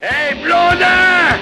Hey, blondin!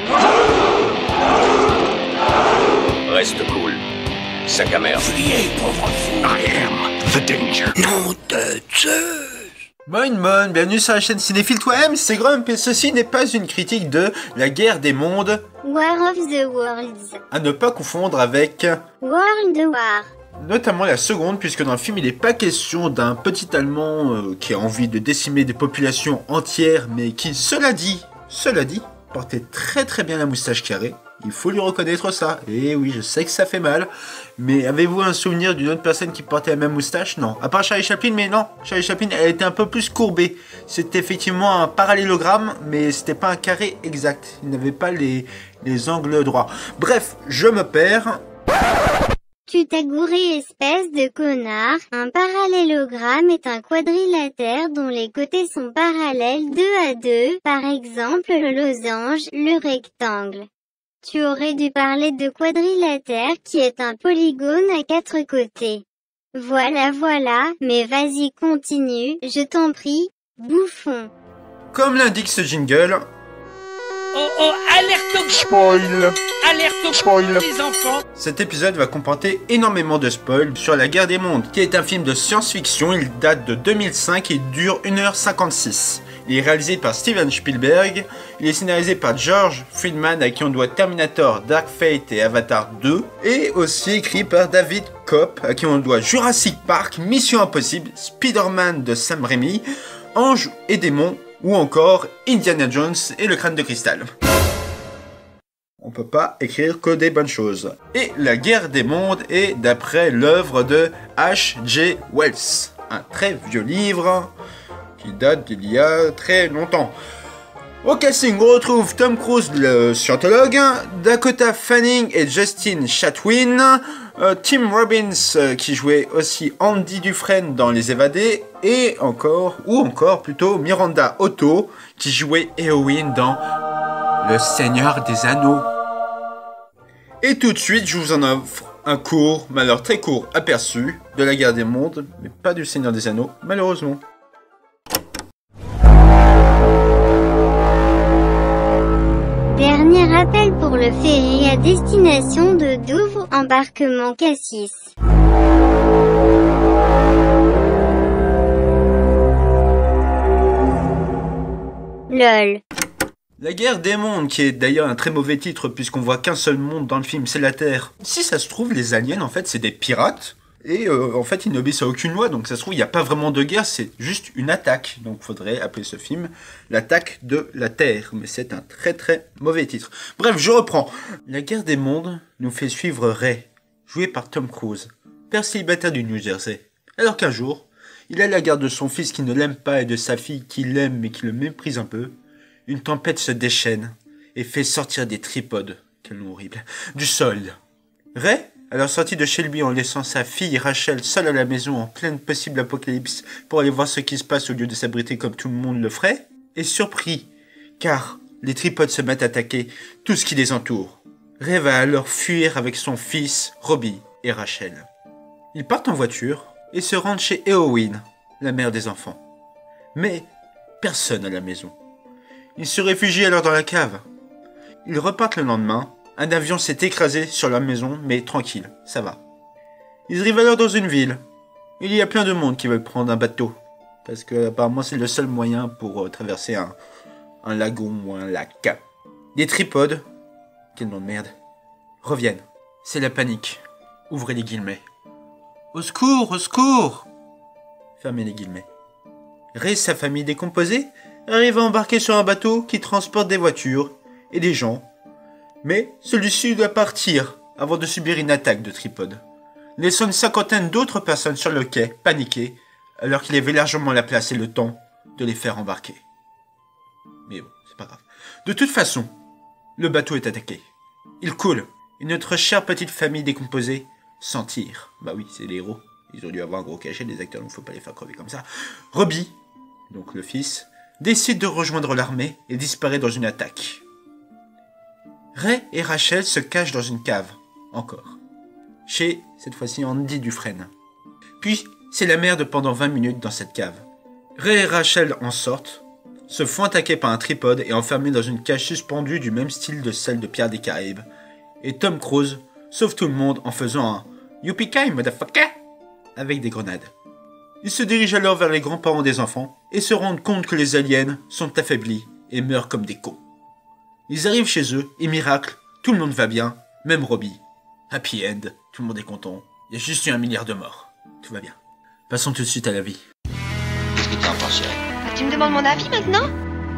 Reste cool. Sac à merde. Fuyez, pauvre fou. I am the danger. Non de Zeus. Bon, bienvenue sur la chaîne Cinéphile Toi-même, c'est Grump et ceci n'est pas une critique de La guerre des mondes. War of the Worlds. À ne pas confondre avec World War. notamment la seconde, puisque dans le film il n'est pas question d'un petit Allemand qui a envie de décimer des populations entières, mais qui, cela dit, portait très bien la moustache carrée. Il faut lui reconnaître ça. Et oui, je sais que ça fait mal. Mais avez-vous un souvenir d'une autre personne qui portait la même moustache? Non. À part Charlie Chaplin, mais non. Charlie Chaplin, elle était un peu plus courbée. C'était effectivement un parallélogramme, mais c'était pas un carré exact. Il n'avait pas les angles droits. Bref, je me perds. Tu t'as gouré, espèce de connard. Un parallélogramme est un quadrilatère dont les côtés sont parallèles 2 à 2, par exemple le losange, le rectangle. Tu aurais dû parler de quadrilatère qui est un polygone à 4 côtés. Voilà, mais vas-y continue, je t'en prie, bouffon. Comme l'indique ce jingle, Oh, alerte au Spoil. alerte au Spoil. les enfants. cet épisode va comporter énormément de spoils sur La guerre des mondes, qui est un film de science-fiction. Il date de 2005 et dure 1h56. Il est réalisé par Steven Spielberg. Il est scénarisé par George Friedman, à qui on doit Terminator, Dark Fate et Avatar 2. Et aussi écrit par David Koepp, à qui on doit Jurassic Park, Mission Impossible, Spider-Man de Sam Raimi, Anges et démons, ou encore Indiana Jones et le crâne de cristal. On peut pas écrire que des bonnes choses. Et La guerre des mondes est d'après l'œuvre de H.G. Wells, un très vieux livre qui date d'il y a très longtemps. Au casting, on retrouve Tom Cruise, le scientologue, Dakota Fanning et Justin Chatwin, Tim Robbins qui jouait aussi Andy Dufresne dans Les Évadés, et encore Miranda Otto qui jouait Éowyn dans Le Seigneur des Anneaux. Et tout de suite, je vous en offre un court, mais alors très court, aperçu de La guerre des mondes, mais pas du Seigneur des Anneaux, malheureusement. Dernier appel pour le ferry à destination de Douvres, embarquement Cassis. LOL. La guerre des mondes, qui est d'ailleurs un très mauvais titre puisqu'on voit qu'un seul monde dans le film, c'est la Terre. Si ça se trouve, les aliens en fait c'est des pirates et en fait ils n'obéissent à aucune loi, donc ça se trouve il n'y a pas vraiment de guerre, c'est juste une attaque. Donc faudrait appeler ce film l'attaque de la Terre, mais c'est un très mauvais titre. Bref, je reprends. La guerre des mondes nous fait suivre Ray, joué par Tom Cruise, père célibataire du New Jersey. Alors qu'un jour, il a la garde de son fils qui ne l'aime pas et de sa fille qui l'aime mais qui le méprise un peu. Une tempête se déchaîne et fait sortir des tripodes, quel nom horrible, du sol. Ray, alors sorti de chez lui en laissant sa fille Rachel seule à la maison en pleine possible apocalypse pour aller voir ce qui se passe au lieu de s'abriter comme tout le monde le ferait, est surpris car les tripodes se mettent à attaquer tout ce qui les entoure. Ray va alors fuir avec son fils Robbie et Rachel. Ils partent en voiture et se rendent chez Éowyn, la mère des enfants. Mais personne à la maison. Ils se réfugient alors dans la cave. Ils repartent le lendemain. Un avion s'est écrasé sur leur maison, mais tranquille, ça va. Ils arrivent alors dans une ville. Il y a plein de monde qui veulent prendre un bateau. Parce que apparemment c'est le seul moyen pour traverser un lagon ou un lac. Les tripodes, quel nom de merde, reviennent. C'est la panique. Ouvrez les guillemets. Au secours, au secours! Fermez les guillemets. Ray et sa famille décomposée arrive à embarquer sur un bateau qui transporte des voitures et des gens. Mais celui-ci doit partir avant de subir une attaque de tripodes, laissant une cinquantaine d'autres personnes sur le quai, paniquées, alors qu'il avait largement la place et le temps de les faire embarquer. Mais bon, c'est pas grave. De toute façon, le bateau est attaqué. Il coule, et notre chère petite famille décomposée s'en tire. Bah oui, c'est les héros. Ils ont dû avoir un gros cachet, les acteurs, donc faut pas les faire crever comme ça. Robbie, donc le fils, décide de rejoindre l'armée et disparaît dans une attaque. Ray et Rachel se cachent dans une cave, encore, chez, cette fois-ci, Andy Dufresne. Puis, c'est la merde pendant 20 minutes dans cette cave. Ray et Rachel en sortent, se font attaquer par un tripode et enfermés dans une cage suspendue du même style de celle de Pirates des Caraïbes. Et Tom Cruise sauve tout le monde en faisant un « Yippee-ki, motherfucker !» avec des grenades. Ils se dirigent alors vers les grands-parents des enfants et se rendent compte que les aliens sont affaiblis et meurent comme des cons. Ils arrivent chez eux et miracle, tout le monde va bien, même Robbie. Happy end, tout le monde est content. Il y a juste eu 1 milliard de morts. Tout va bien. Passons tout de suite à la vie. Qu'est-ce que t'en penses, Cyril? Tu me demandes mon avis maintenant?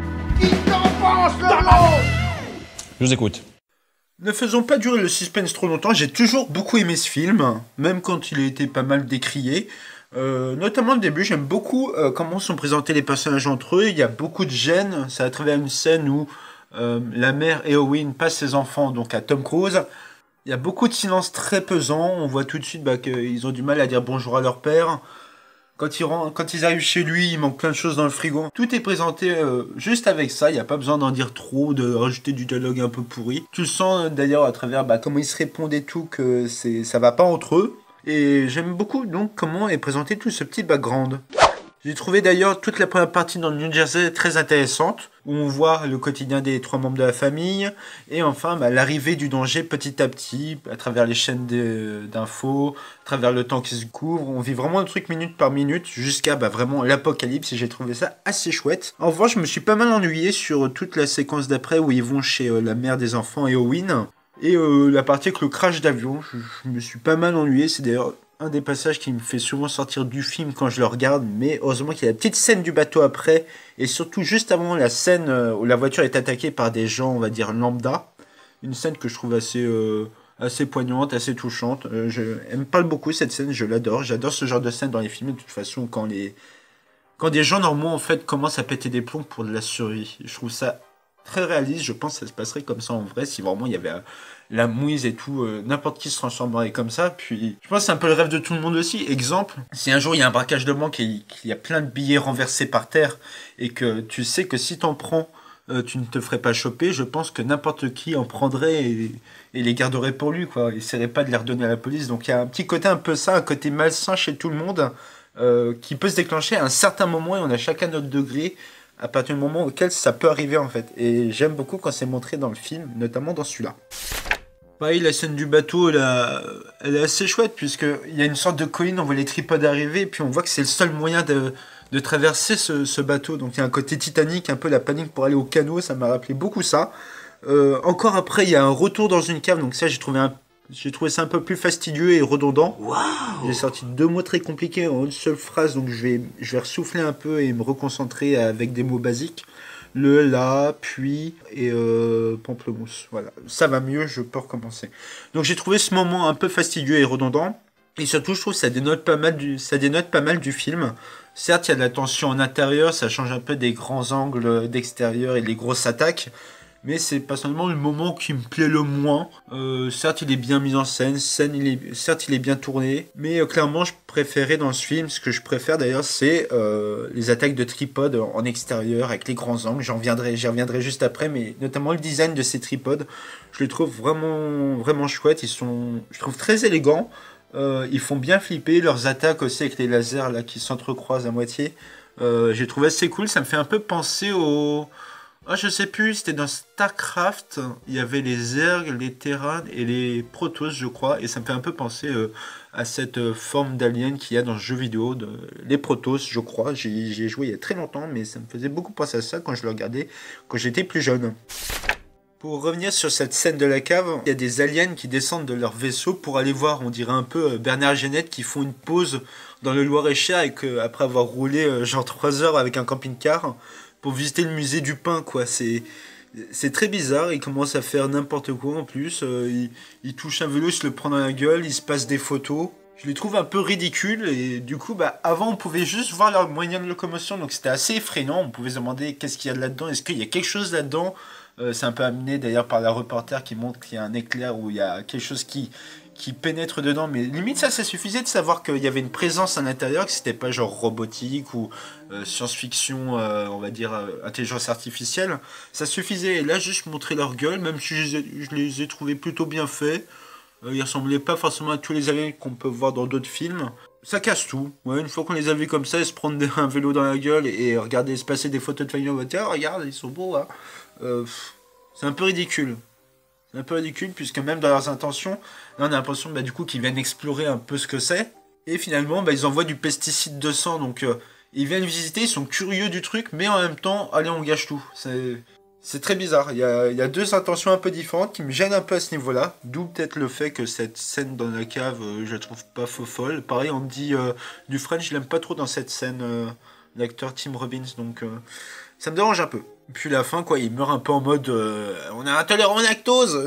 Je vous écoute. Ne faisons pas durer le suspense trop longtemps, j'ai toujours beaucoup aimé ce film, même quand il a été pas mal décrié. Notamment le début, j'aime beaucoup comment sont présentés les personnages entre eux. Il y a beaucoup de gêne, c'est à travers une scène où la mère Eowyn passe ses enfants donc à Tom Cruise. Il y a beaucoup de silence très pesant, on voit tout de suite qu'ils ont du mal à dire bonjour à leur père. Quand ils arrivent chez lui, il manque plein de choses dans le frigo. Tout est présenté juste avec ça, il n'y a pas besoin d'en dire trop, de rajouter du dialogue un peu pourri. Tu le sens d'ailleurs à travers comment ils se répondent et tout, que ça va pas entre eux. Et j'aime beaucoup donc comment est présenté tout ce petit background. J'ai trouvé d'ailleurs toute la première partie dans le New Jersey très intéressante, où on voit le quotidien des 3 membres de la famille, et enfin l'arrivée du danger petit à petit, à travers les chaînes d'infos, à travers le temps qui se couvre. On vit vraiment le truc minute par minute, jusqu'à vraiment l'apocalypse, et j'ai trouvé ça assez chouette. En revanche, je me suis pas mal ennuyé sur toute la séquence d'après, où ils vont chez la mère des enfants, Eowyn, et la partie avec le crash d'avion. Je me suis pas mal ennuyé, c'est d'ailleurs un des passages qui me fait souvent sortir du film quand je le regarde, mais heureusement qu'il y a la petite scène du bateau après, et surtout juste avant la scène où la voiture est attaquée par des gens, on va dire lambda, une scène que je trouve assez poignante, assez touchante. Elle me parle beaucoup cette scène, je l'adore, j'adore ce genre de scène dans les films, de toute façon quand des gens normaux en fait commencent à péter des plombs pour de la survie, je trouve ça très réaliste. Je pense que ça se passerait comme ça en vrai, si vraiment il y avait la mouise et tout, n'importe qui se transformerait comme ça. Puis je pense que c'est un peu le rêve de tout le monde aussi. Exemple, si un jour il y a un braquage de banque et qu'il y a plein de billets renversés par terre et que tu sais que si t'en prends, tu ne te ferais pas choper, je pense que n'importe qui en prendrait et les garderait pour lui, quoi. Il essaierait pas de les redonner à la police. Donc il y a un petit côté un peu ça, un côté malsain chez tout le monde, qui peut se déclencher à un certain moment, et on a chacun notre degré à partir du moment auquel ça peut arriver en fait. Et j'aime beaucoup quand c'est montré dans le film, notamment dans celui-là. Pareil, la scène du bateau, elle est assez chouette, puisqu'il y a une sorte de colline, on voit les tripodes arriver, et puis on voit que c'est le seul moyen de traverser ce bateau. Donc il y a un côté Titanic, un peu la panique pour aller au canot, ça m'a rappelé beaucoup ça. Encore après, il y a un retour dans une cave, donc ça j'ai trouvé ça un peu plus fastidieux et redondant. Wow. J'ai sorti 2 mots très compliqués en une seule phrase, donc je vais ressouffler un peu et me reconcentrer avec des mots basiques. Le, la, puis et pamplemousse. Voilà, ça va mieux, je peux recommencer. Donc j'ai trouvé ce moment un peu fastidieux et redondant. Et surtout, je trouve que ça dénote pas mal du film. Certes, il y a de la tension en intérieur, ça change un peu des grands angles d'extérieur et des grosses attaques. Mais c'est personnellement le moment qui me plaît le moins. Certes, il est bien mis en scène, certes, il est bien tourné. Mais clairement, je préférais dans ce film, ce que je préfère d'ailleurs, c'est les attaques de tripodes en extérieur avec les grands angles. J'y reviendrai juste après, mais notamment le design de ces tripodes, je les trouve vraiment, vraiment chouettes. Je trouve très élégants. Ils font bien flipper. Leurs attaques aussi avec les lasers là qui s'entrecroisent à moitié. J'ai trouvé assez cool. Ça me fait un peu penser au... Ah, je sais plus, c'était dans StarCraft, il y avait les Zerg, les Terran et les Protoss, je crois, et ça me fait un peu penser à cette forme d'alien qu'il y a dans ce jeu vidéo, les Protoss, je crois. J'y ai joué il y a très longtemps, mais ça me faisait beaucoup penser à ça quand je le regardais, quand j'étais plus jeune. Pour revenir sur cette scène de la cave, il y a des aliens qui descendent de leur vaisseau pour aller voir, on dirait un peu Bernard et Jeannette, qui font une pause dans le Loir-et-Cher et après avoir roulé genre 3 heures avec un camping-car, pour visiter le musée du pain, quoi. C'est très bizarre, il commence à faire n'importe quoi en plus, il touche un vélo, il se le prend dans la gueule, il se passe des photos. Je les trouve un peu ridicules, et du coup, avant on pouvait juste voir leur moyen de locomotion, donc c'était assez effrayant, on pouvait se demander qu'est-ce qu'il y a là-dedans, est-ce qu'il y a quelque chose là-dedans. C'est un peu amené d'ailleurs par la reporter qui montre qu'il y a un éclair où il y a quelque chose qui pénètre dedans, mais limite ça suffisait de savoir qu'il y avait une présence à l'intérieur, que c'était pas genre robotique ou science-fiction, on va dire intelligence artificielle, ça suffisait. Et là juste montrer leur gueule, même si je les ai trouvés plutôt bien faits, ils ressemblaient pas forcément à tous les aliens qu'on peut voir dans d'autres films. Ça casse tout. Ouais, une fois qu'on les a vus comme ça, ils se prendre un vélo dans la gueule et regarder se passer des photos de famille en voiture, regarde, ils sont beaux, hein. C'est un peu ridicule. C'est un peu ridicule, puisque même dans leurs intentions, là on a l'impression du coup qu'ils viennent explorer un peu ce que c'est. Et finalement, ils envoient du pesticide de sang, donc ils viennent visiter, ils sont curieux du truc, mais en même temps, allez, on gâche tout. C'est très bizarre. Il y a deux intentions un peu différentes qui me gênent un peu à ce niveau-là. D'où peut-être le fait que cette scène dans la cave, je la trouve pas folle. Pareil, on me dit Dufresne, je l'aime pas trop dans cette scène, l'acteur Tim Robbins, donc ça me dérange un peu. Puis la fin, quoi, il meurt un peu en mode on est intolérant au lactose.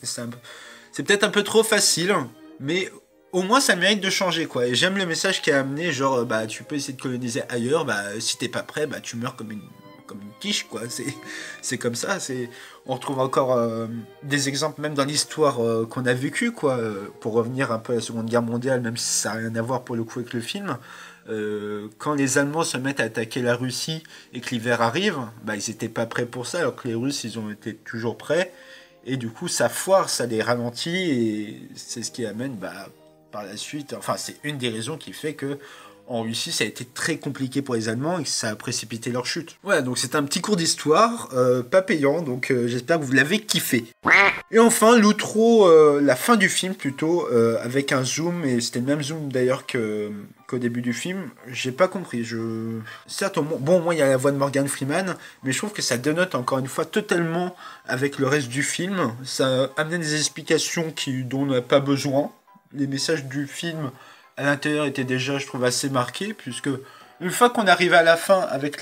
C'est peut-être un peu trop facile, mais au moins ça mérite de changer, quoi. Et j'aime le message qui est amené, genre tu peux essayer de coloniser ailleurs, si t'es pas prêt, tu meurs comme une quiche, quoi. C'est comme ça. On retrouve encore des exemples même dans l'histoire qu'on a vécue, quoi. Pour revenir un peu à la Seconde Guerre mondiale, même si ça n'a rien à voir pour le coup avec le film. Quand les Allemands se mettent à attaquer la Russie et que l'hiver arrive, ils étaient pas prêts pour ça, alors que les Russes, ils ont été toujours prêts. Et du coup, ça foire, ça les ralentit, et c'est ce qui amène, par la suite, enfin, c'est une des raisons qui fait que en Russie, ça a été très compliqué pour les Allemands et que ça a précipité leur chute. Voilà, donc c'est un petit cours d'histoire, pas payant, donc j'espère que vous l'avez kiffé. Et enfin, l'outro, la fin du film plutôt, avec un zoom, et c'était le même zoom d'ailleurs qu'au début du film, j'ai pas compris. Certes, bon, moi il y a la voix de Morgan Freeman, mais je trouve que ça dénote encore une fois totalement avec le reste du film. Ça amène des explications dont on n'a pas besoin. Les messages du film à l'intérieur étaient déjà, je trouve, assez marqués, puisque une fois qu'on arrive à la fin avec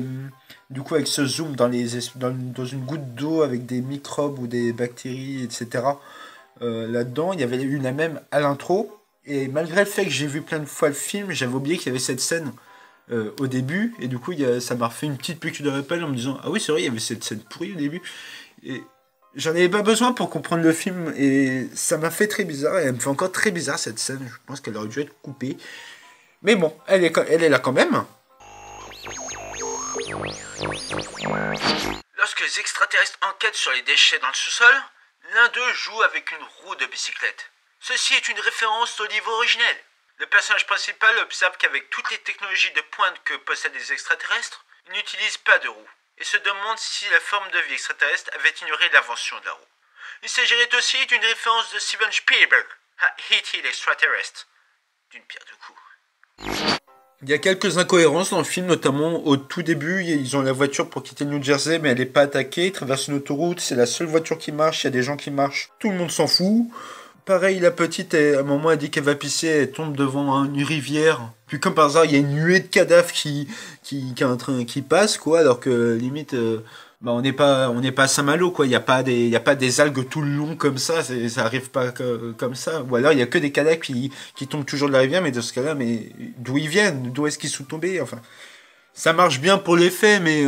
avec ce zoom dans une goutte d'eau avec des microbes ou des bactéries, etc. Là-dedans, il y avait eu la même à l'intro, et malgré le fait que j'ai vu plein de fois le film, j'avais oublié qu'il y avait cette scène au début, et du coup, ça m'a refait une petite piqûre de rappel en me disant, ah oui, c'est vrai, il y avait cette scène pourrie au début, et j'en avais pas besoin pour comprendre le film, et ça m'a fait très bizarre, et elle me fait encore très bizarre cette scène. Je pense qu'elle aurait dû être coupée. Mais bon, elle est là quand même. Lorsque les extraterrestres enquêtent sur les déchets dans le sous-sol, l'un d'eux joue avec une roue de bicyclette. Ceci est une référence au livre originel. Le personnage principal observe qu'avec toutes les technologies de pointe que possèdent les extraterrestres, ils n'utilisent pas de roue, et se demande si la forme de vie extraterrestre avait ignoré l'invention de la roue. Il s'agirait aussi d'une référence de Steven Spielberg à E.T. l'extraterrestre, d'une pierre deux coups. Il y a quelques incohérences dans le film, notamment au tout début, ils ont la voiture pour quitter le New Jersey, mais elle n'est pas attaquée, ils traversent une autoroute, c'est la seule voiture qui marche, il y a des gens qui marchent, tout le monde s'en fout. Pareil, la petite, à un moment, elle dit qu'elle va pisser, elle tombe devant une rivière. Puis comme par hasard, il y a une nuée de cadavres qui passe, quoi, alors que limite, on n'est pas à Saint-Malo, quoi. Il y a pas des algues tout le long comme ça, ça arrive pas comme ça. Ou alors il y a que des cadavres qui tombent toujours de la rivière, mais dans ce cas-là, mais d'où ils viennent, d'où est-ce qu'ils sont tombés, enfin. Ça marche bien pour l'effet, mais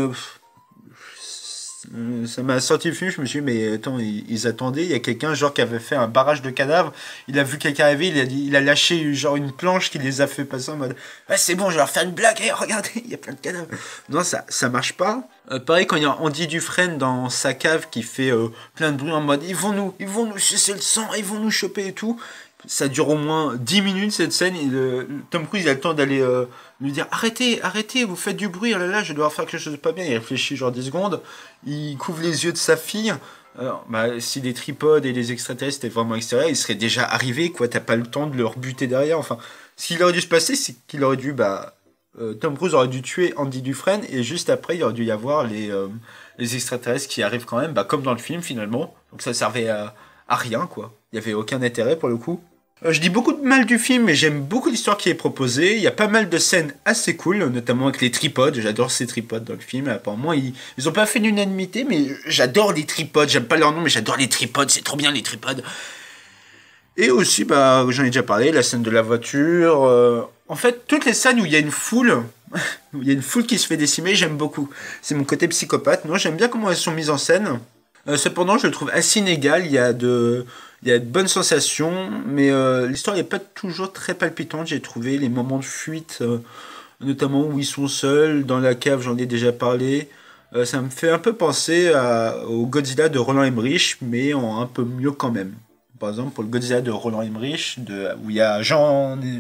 ça m'a sorti le film, je me suis dit, mais attends, ils attendaient, il y a quelqu'un genre qui avait fait un barrage de cadavres, il a vu quelqu'un arriver, il a lâché genre une planche qui les a fait passer en mode, ah, c'est bon, je vais leur faire une blague, regardez, il y a plein de cadavres. Non, ça marche pas. Pareil, quand il y a Andy Dufresne dans sa cave qui fait plein de bruit en mode, ils vont nous sucer le sang, ils vont nous choper et tout. Ça dure au moins 10 minutes cette scène, et Tom Cruise il a le temps d'aller lui dire arrêtez, vous faites du bruit, oh là là, je dois faire quelque chose de pas bien. Il réfléchit genre 10 secondes, il couvre les yeux de sa fille. Alors, si les tripodes et les extraterrestres étaient vraiment extérieurs, ils seraient déjà arrivés, quoi, t'as pas le temps de leur buter derrière. Enfin, ce qu'il aurait dû se passer, c'est qu'il aurait dû, Tom Cruise aurait dû tuer Andy Dufresne, et juste après, il aurait dû y avoir les extraterrestres qui arrivent quand même, comme dans le film finalement. Donc ça servait à rien, quoi. Il y avait aucun intérêt pour le coup. Je dis beaucoup de mal du film, mais j'aime beaucoup l'histoire qui est proposée. Il y a pas mal de scènes assez cool, notamment avec les tripodes. J'adore ces tripodes dans le film. Apparemment, ils ont pas fait l'unanimité, mais j'adore les tripodes. J'aime pas leur nom, mais j'adore les tripodes. C'est trop bien les tripodes. Et aussi, j'en ai déjà parlé, la scène de la voiture. En fait, toutes les scènes où il y a une foule, qui se fait décimer, j'aime beaucoup. C'est mon côté psychopathe. Moi, j'aime bien comment elles sont mises en scène. Cependant, je le trouve assez inégal. Il y a de bonnes sensations, mais l'histoire n'est pas toujours très palpitante, j'ai trouvé. Les moments de fuite, notamment où ils sont seuls, dans la cave, j'en ai déjà parlé. Ça me fait un peu penser au Godzilla de Roland Emmerich, mais en un peu mieux quand même. Par exemple, pour le Godzilla de Roland Emmerich, où il y a Jean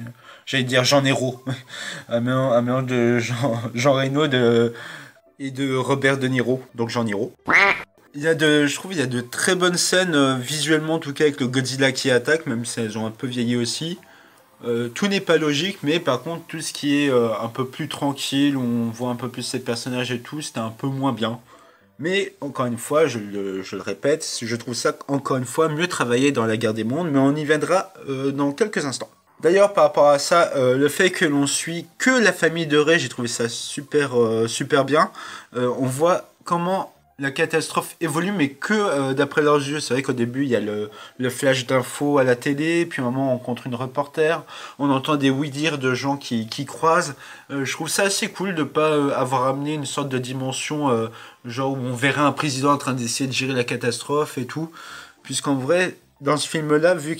j'allais dire Jean Nero, un mélange de Jean Reno et de Robert De Niro, donc Jean Niro. Je trouve il y a de très bonnes scènes, visuellement en tout cas, avec le Godzilla qui attaque, même si elles ont un peu vieilli aussi. Tout n'est pas logique, mais par contre tout ce qui est un peu plus tranquille, où on voit un peu plus ces personnages et tout, c'était un peu moins bien. Mais encore une fois, je le répète, je trouve ça encore une fois mieux travaillé dans La Guerre des Mondes, mais on y viendra dans quelques instants. D'ailleurs, par rapport à ça, le fait que l'on suit que la famille de Ray, j'ai trouvé ça super bien. On voit comment la catastrophe évolue, mais que d'après leurs yeux. C'est vrai qu'au début, il y a le flash d'infos à la télé, puis à un moment, on rencontre une reporter, on entend des oui-dire de gens qui croisent. Je trouve ça assez cool de ne pas avoir amené une sorte de dimension, genre où on verrait un président en train d'essayer de gérer la catastrophe et tout. Puisqu'en vrai, dans ce film-là, vu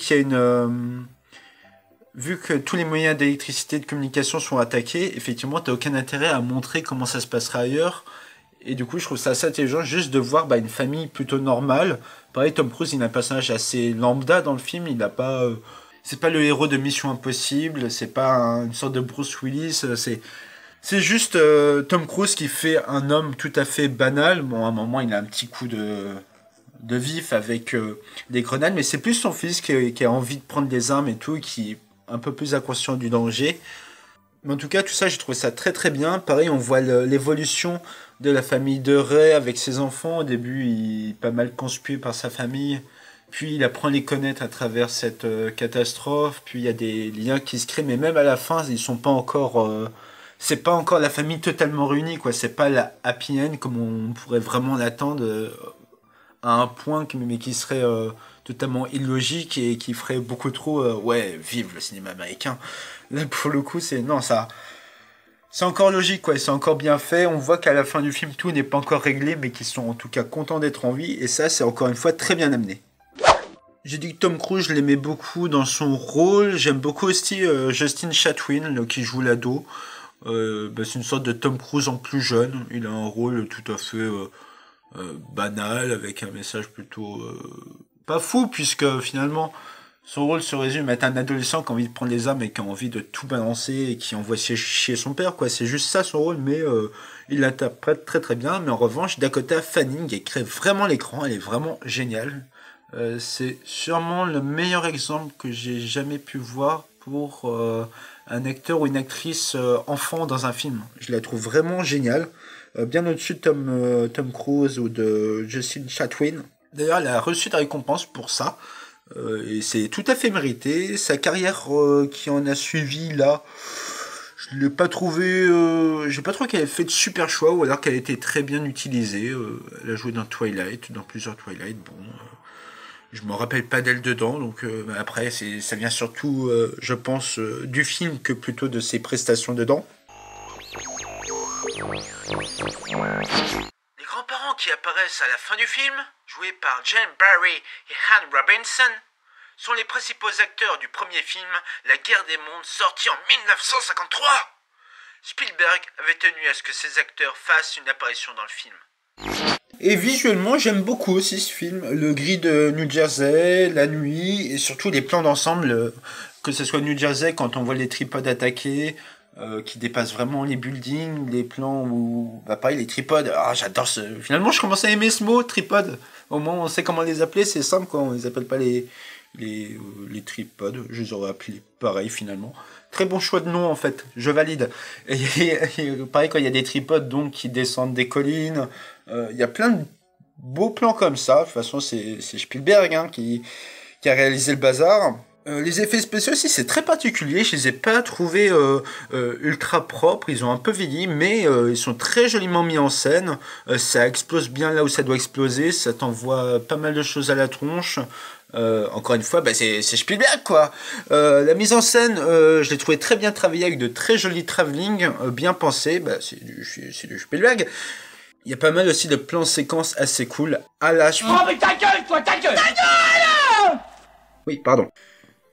que tous les moyens d'électricité et de communication sont attaqués, effectivement, tu n'as aucun intérêt à montrer comment ça se passera ailleurs. Et du coup, je trouve ça assez intelligent juste de voir une famille plutôt normale. Pareil, Tom Cruise, il a un personnage assez lambda dans le film. Il n'a pas, c'est pas le héros de Mission Impossible. C'est pas une sorte de Bruce Willis. C'est juste Tom Cruise qui fait un homme tout à fait banal. Bon, à un moment, il a un petit coup de vif avec des grenades, mais c'est plus son fils qui a envie de prendre des armes et tout, et qui est un peu plus inconscient du danger. Mais en tout cas, tout ça, j'ai trouvé ça très très bien. Pareil, on voit l'évolution de la famille de Ray avec ses enfants. Au début, il est pas mal conspué par sa famille. Puis, il apprend à les connaître à travers cette catastrophe. Puis, il y a des liens qui se créent. Mais même à la fin, ils sont pas encore... c'est pas encore la famille totalement réunie, quoi. C'est pas la happy end comme on pourrait vraiment l'attendre à un point, mais qui serait totalement illogique et qui ferait beaucoup trop... vive le cinéma américain. Là, pour le coup, c'est encore logique, quoi. C'est encore bien fait. On voit qu'à la fin du film, tout n'est pas encore réglé, mais qu'ils sont en tout cas contents d'être en vie. Et ça, c'est encore une fois très bien amené. J'ai dit que Tom Cruise, je l'aimais beaucoup dans son rôle. J'aime beaucoup aussi Justin Chatwin, qui joue l'ado. C'est une sorte de Tom Cruise en plus jeune. Il a un rôle tout à fait banal, avec un message plutôt pas fou, puisque finalement... Son rôle se résume à être un adolescent qui a envie de prendre les armes et qui a envie de tout balancer et qui envoie chier son père, quoi. C'est juste ça son rôle, mais il l'interprète très très bien. Mais en revanche, Dakota Fanning, elle crée vraiment l'écran, elle est vraiment géniale. C'est sûrement le meilleur exemple que j'ai jamais pu voir pour un acteur ou une actrice enfant dans un film. Je la trouve vraiment géniale, bien au-dessus de Tom Cruise ou de Justin Chatwin. D'ailleurs, elle a reçu de récompense pour ça. Et c'est tout à fait mérité. Sa carrière qui en a suivi là, je l'ai pas trouvé. J'ai pas trouvé qu'elle ait fait de super choix, ou alors qu'elle a été très bien utilisée. Elle a joué dans Twilight, dans plusieurs Twilight. Bon, je me rappelle pas d'elle dedans, donc après ça vient surtout, je pense, du film que plutôt de ses prestations dedans. Les grands-parents qui apparaissent à la fin du film, joués par Jane Barry et Han Robinson, sont les principaux acteurs du premier film La Guerre des Mondes, sorti en 1953. Spielberg avait tenu à ce que ces acteurs fassent une apparition dans le film. Et visuellement, j'aime beaucoup aussi ce film. Le gris de New Jersey, la nuit, et surtout les plans d'ensemble, que ce soit New Jersey quand on voit les tripodes attaquer, qui dépassent vraiment les buildings, les plans où... pareil, les tripodes, j'adore ce... Finalement, je commence à aimer ce mot, tripode. Au moins, on sait comment les appeler, c'est simple, quoi. On les appelle pas les tripodes. Je les aurais appelés pareil, finalement. Très bon choix de nom, en fait. Je valide. Et pareil, quand il y a des tripodes, donc, qui descendent des collines, il y a plein de beaux plans comme ça. De toute façon, c'est Spielberg qui a réalisé le bazar. Les effets spéciaux aussi, c'est très particulier. Je les ai pas trouvés ultra propres. Ils ont un peu vieilli, mais ils sont très joliment mis en scène. Ça explose bien là où ça doit exploser. Ça t'envoie pas mal de choses à la tronche. Encore une fois, c'est Spielberg, quoi. La mise en scène, je l'ai trouvé très bien travaillée avec de très jolis travelling, bien pensés. C'est du Spielberg. Il y a pas mal aussi de plans séquences assez cool. À la... Oh mais ta gueule, toi, ta gueule! Ta gueule! Oui, pardon.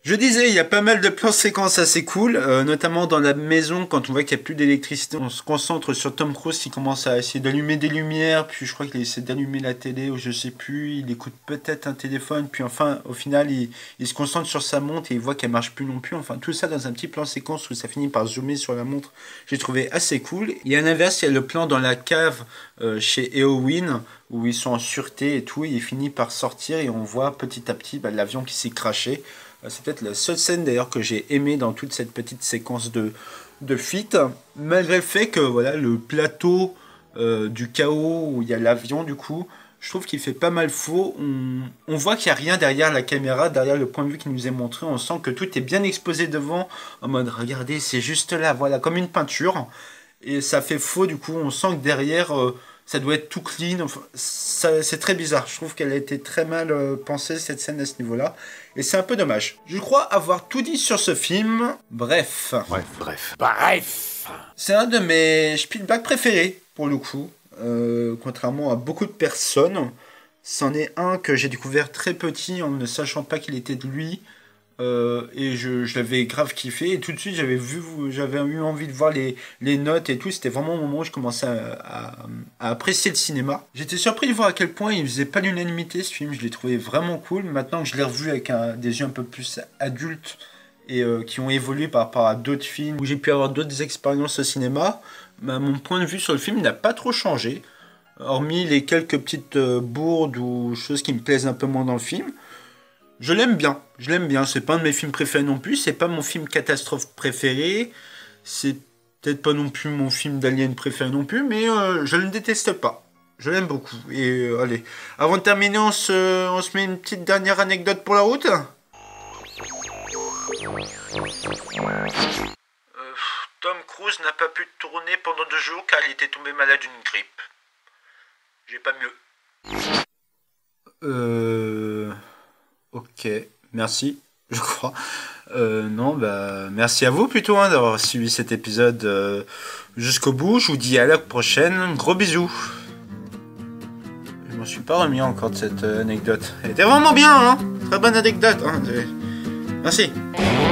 Je disais, il y a pas mal de plans séquences assez cool, notamment dans la maison, quand on voit qu'il n'y a plus d'électricité, on se concentre sur Tom Cruise qui commence à essayer d'allumer des lumières, puis je crois qu'il essaie d'allumer la télé, ou je sais plus, il écoute peut-être un téléphone, puis enfin, au final, il se concentre sur sa montre et il voit qu'elle marche plus non plus, enfin, tout ça dans un petit plan séquence où ça finit par zoomer sur la montre, j'ai trouvé assez cool. Et à l'inverse, il y a le plan dans la cave chez Eowyn, où ils sont en sûreté et tout, et il finit par sortir et on voit petit à petit l'avion qui s'est crashé. C'est peut-être la seule scène d'ailleurs que j'ai aimé dans toute cette petite séquence de fuite, malgré le fait que voilà, le plateau du chaos où il y a l'avion du coup, je trouve qu'il fait pas mal faux. On voit qu'il n'y a rien derrière la caméra, derrière le point de vue qui nous est montré, on sent que tout est bien exposé devant, en mode regardez c'est juste là, voilà, comme une peinture, et ça fait faux du coup, on sent que derrière... ça doit être tout clean, enfin, c'est très bizarre. Je trouve qu'elle a été très mal pensée cette scène à ce niveau-là. Et c'est un peu dommage. Je crois avoir tout dit sur ce film. Bref. C'est un de mes Spielberg préférés, pour le coup. Contrairement à beaucoup de personnes. C'en est un que j'ai découvert très petit en ne sachant pas qu'il était de lui. Et je l'avais grave kiffé et tout de suite j'avais eu envie de voir les notes et tout. C'était vraiment au moment où je commençais à apprécier le cinéma. J'étais surpris de voir à quel point il faisait pas l'unanimité ce film. Je l'ai trouvé vraiment cool. Maintenant que je l'ai revu avec des yeux un peu plus adultes et qui ont évolué par rapport à d'autres films où j'ai pu avoir d'autres expériences au cinéma, mon point de vue sur le film n'a pas trop changé, hormis les quelques petites bourdes ou choses qui me plaisent un peu moins dans le film. Je l'aime bien, c'est pas un de mes films préférés non plus, c'est pas mon film catastrophe préféré, c'est peut-être pas non plus mon film d'alien préféré non plus, mais je ne le déteste pas, je l'aime beaucoup. Et allez, avant de terminer, on se met une petite dernière anecdote pour la route. Tom Cruise n'a pas pu tourner pendant 2 jours car il était tombé malade d'une grippe. J'ai pas mieux. Ok, merci, je crois. Merci à vous plutôt d'avoir suivi cet épisode jusqu'au bout. Je vous dis à la prochaine. Gros bisous. Je m'en suis pas remis encore de cette anecdote. Elle était vraiment bien, hein. Très bonne anecdote. Hein. Merci.